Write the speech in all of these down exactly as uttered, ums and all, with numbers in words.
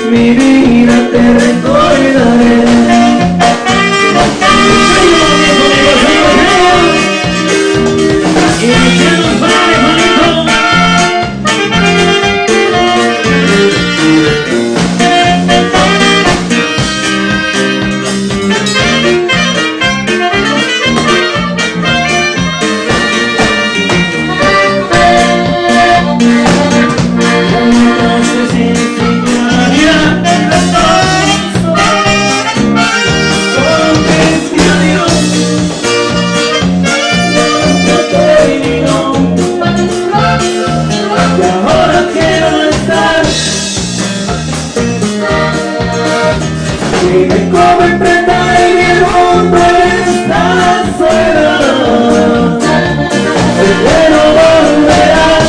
mi vida te recordaré. Dime cómo enfrentar en el mundo esta soledad, porque no volverás.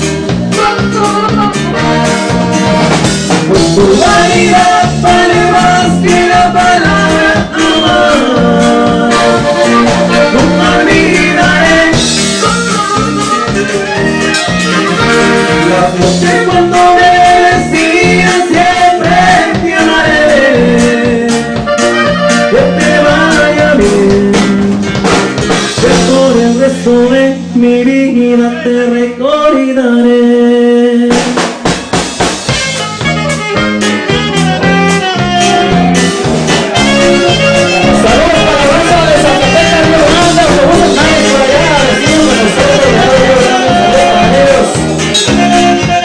Pues tu vanidad vale más que la palabra amor. Nunca olvidaré la noche cuando me decías siempre te amaré. Por el resto de mi vida te recordaré. Saludos para la banda de Zacatecas, Río Grande, autobuses Nike por allá, vecinos de nosotros, ya de Río Grande, saludos para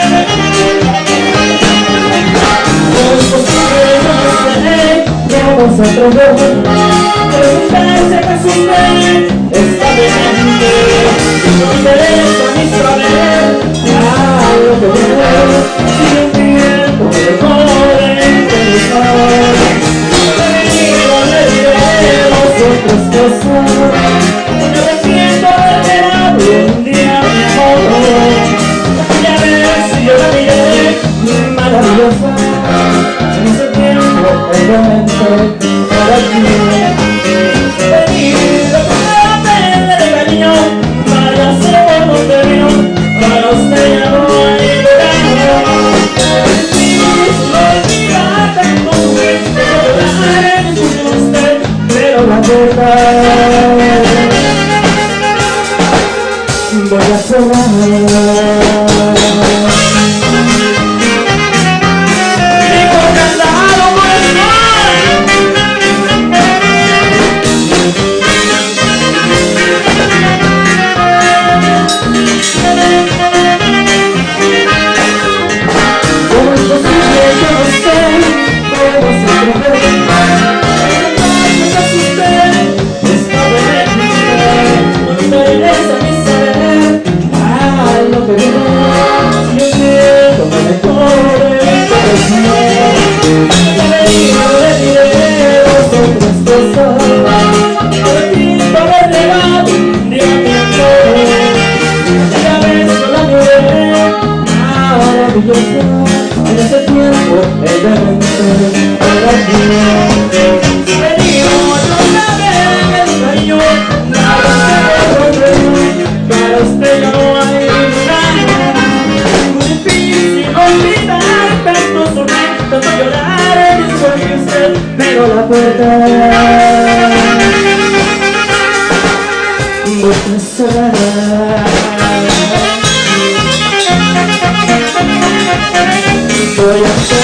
ellos. No es posible, no sé, vamos a probar. Preguntarse que es un rey, está demente, no interesa mi saber, ah, lo que veo, sigue un tiempo de joven, de mi favor, venido le diré otras cosas, me arrepiento de haber hablado un día mi amor, ya ves, yo la miré, maravillosa, en ese tiempo, obviamente, para ti. Voy a cerrar. En ese tiempo ella me para ti. Venimos otra vez, cariño, nada se rompe, para usted ya no hay nada. Muy difícil olvidar tanto sonreír, tanto llorar en el sueño y usted, pero la puerta voy a cerrar. Voy a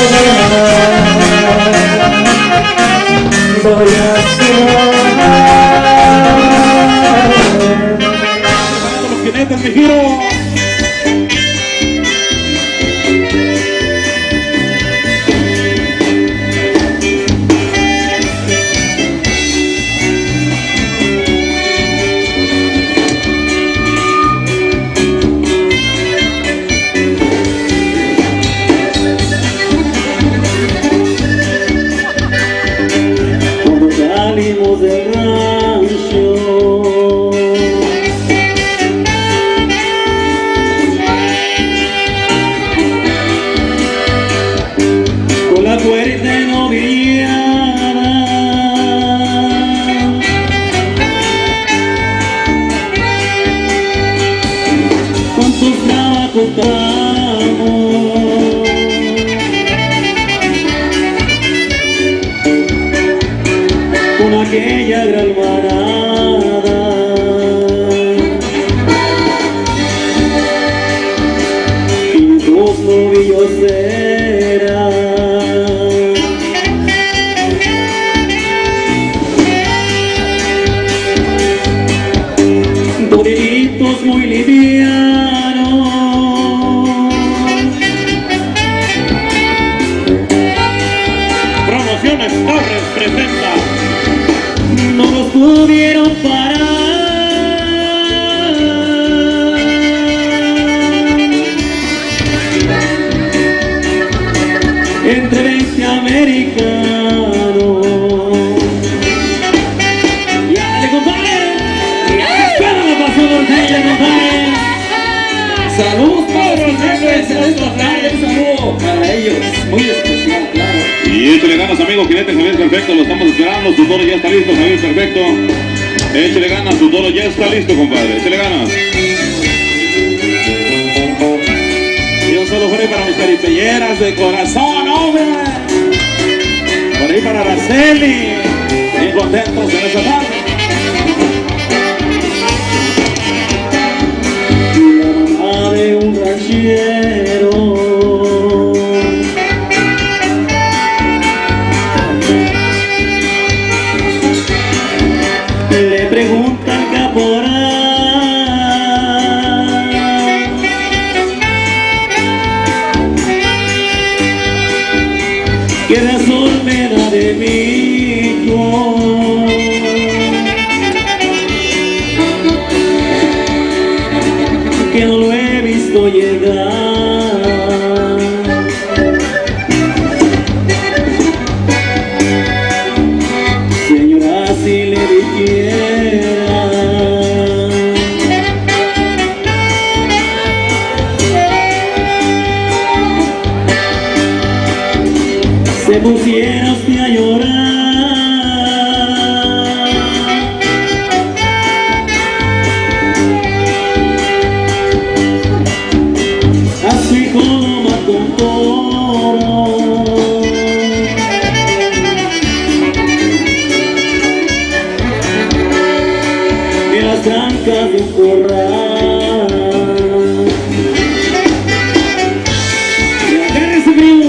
cerrar, voy a cerrar. Los jinetes de giro. Salimos del rancho, con la puerta noviada, con tus trabajos aquella gran manada. Y sus novillos eran toreritos muy livianos. Promociones Torres presenta. No los pudieron parar. Entre veinte americanos. ¡Ya le compadre! ¡Ya espera la pasó por ella, compadre! ¡Saludos para los jefes! ¡Saludos para ellos! Muy especial, claro. Y échale ganas, amigo jinete Javier Perfecto, lo estamos esperando, tu toro ya está listo, Javier Perfecto. Échale ganas, tu toro ya está listo, compadre, échale ganas. Y un solo fuera para mis caripelleras de corazón, hombre. Por ahí para Araceli, bien contentos en esta tarde. La mamá de un ranchero le pregunta al caporal: ¿qué razón me da de mi hijo? Que no lo he visto llegar. Señora, si le dijera se pusiera usted a llorar. A su hijo lo mató un toro. En las trancas de un corral. Y agárrese, primo.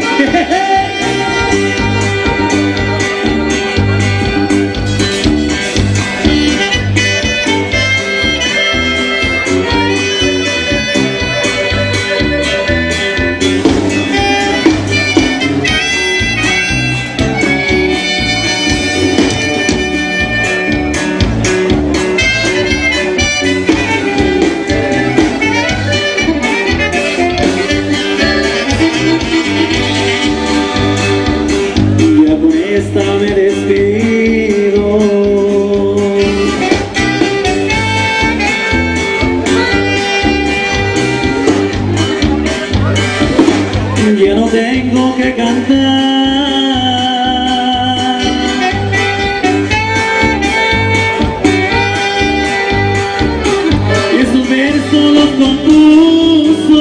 Esta me despido. Ya no tengo que cantar. Estos versos los compuso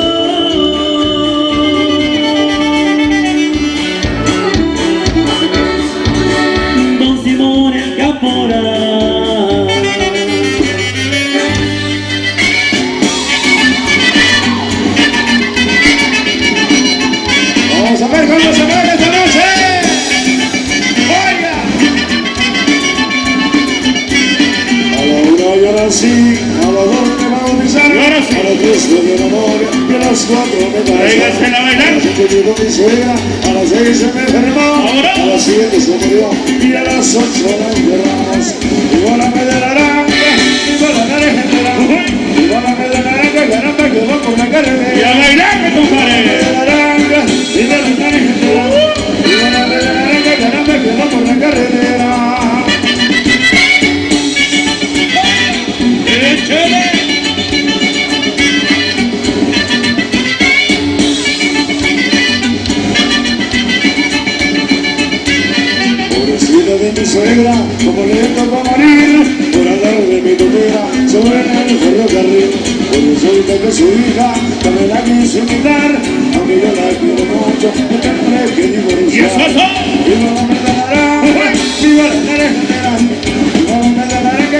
Vamos a ver cómo se mueve esta noche. ¡Oiga! A la una yo nací, a las dos me bautizaron, a las tres me dio la novia y a las cuatro me casaron. A las cinco llegó mi suegra, a las seis se me enfermó, a las siete se murió y a las ocho la enterramos. Igual a me de naranja, igual a la naranja, igual a me de naranja, caramba que va con la carne. Y a bailar, me compadre. Y de la naranja, y de la naranja, caramba que va por la carretera. ¡Échale! Pobrecita de mi suegra, como le tocó morir, por andar de mi tutela sobre el ferrocarril. Por eso ahorita que su hija también la quiso invitar, aunque yo la quiero mucho, me tendré que divorciar. ¡Y eso es! ¡Viva la naranja! ¡Viva la naranja!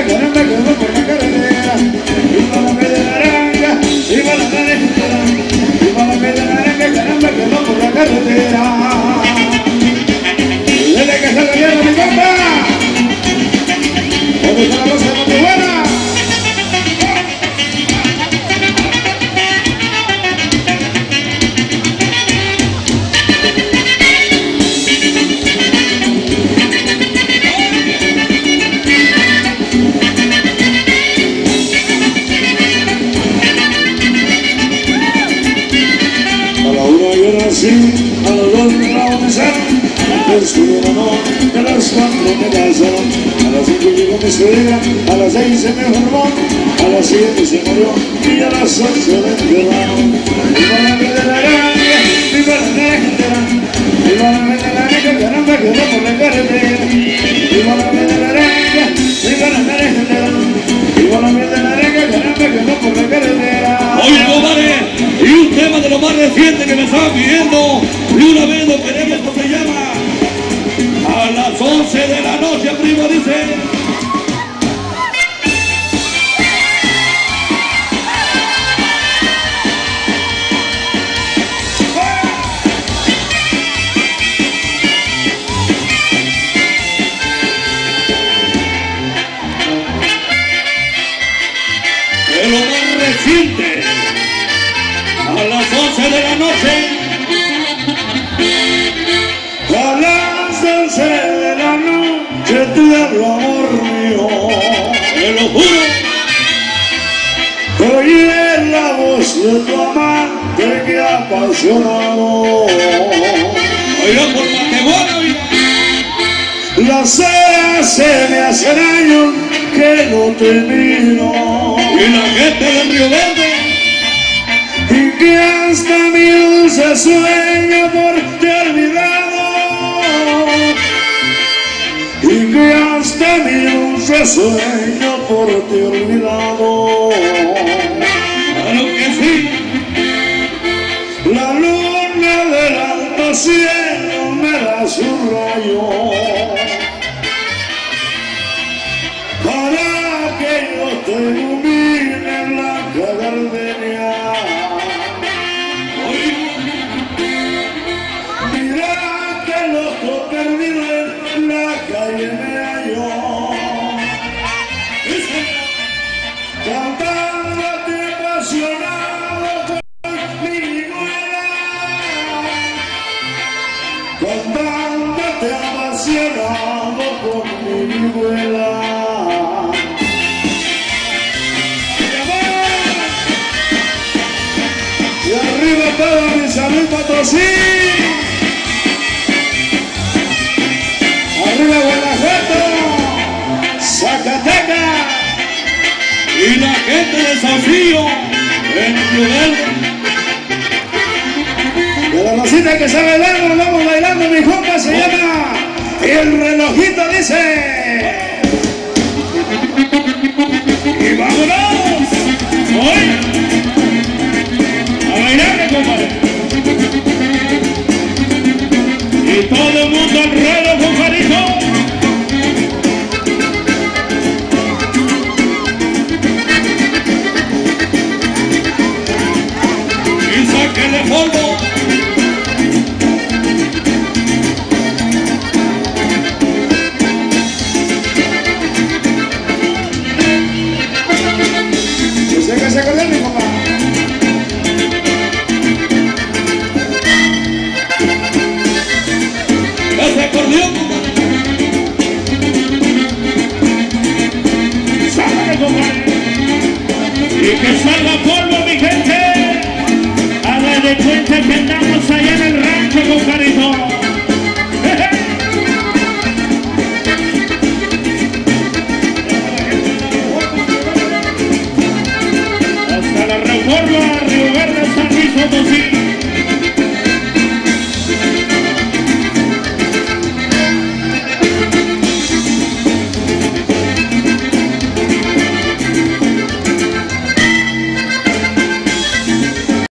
caramba que va por la carretera. Viva la media naranja, viva la naranja, viva la media naranja, caramba que va por la carretera. Desde que se gobierna mi compa, ¿dónde está la cosa de Montebuena? A los dos me bautizaron, descubrieron a las cuatro me casaron, a las cinco llegó mi suegra, a las seis se me formó, a las siete se murió y a las ocho me enterraron. Viva la media naranja, viva la naranja, viva la media naranja, caramba que va por la carretera. Viva la media naranja, viva la naranja, viva la media naranja, caramba que va por la carretera. Oye, compadre, y un tema de lo más reciente que me estaban pidiendo, y una vez lo queremos, ¿cómo se llama? A las once de la noche, primo, dice. De lo más reciente. A las once de la noche. A las once de la noche te hablo, amor mío. Te lo juro. Oye la voz de tu amante que ha apasionado. Oiga por Matehuala, oiga. Las horas se me hacen años que no te miro. Y la gente del Río Verde. Y que hasta mi dulce sueño por ti olvidado. Y que hasta mi dulce sueño por ti olvidado. Claro que sí. La luna del alto cielo me da su rayo para que yo te ilumine en la gardenia. Mira que loco perdido en la calle me halló, cantándote apasionado por mi vihuela, cantándote apasionado por mi vihuela. Y arriba toda mi salud Potosí. Arriba Guanajuato, Zacatecas. Y la gente de Saucillo, en Río Verde. De la rosita que está bailando, vamos bailando, mi compa, se llama El Relojito, dice. Y vámonos. Hoy. A bailar, compadre. Y todo el mundo al reloj, compadrito. Y sáquenle polvo. Yo sé que se acuerda mi compa. Ese acordeón, compadre. Sácale, compadre. Y que salga polvo, mi gente. Haga de cuenta que andamos allá en el rancho, compadrito. Hasta la Reforma.